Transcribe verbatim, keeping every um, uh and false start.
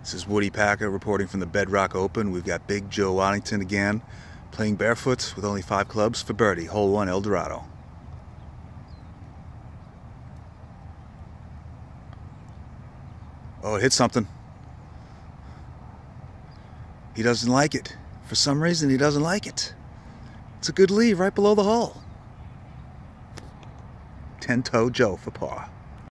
This is Woody Packer reporting from the Bedrock Open. We've got Big Joe Waddington again, playing barefoot with only five clubs for birdie, hole one, El Dorado. Oh, it hit something. He doesn't like it. For some reason, he doesn't like it. It's a good lead right below the hole. Ten-toe Joe for par.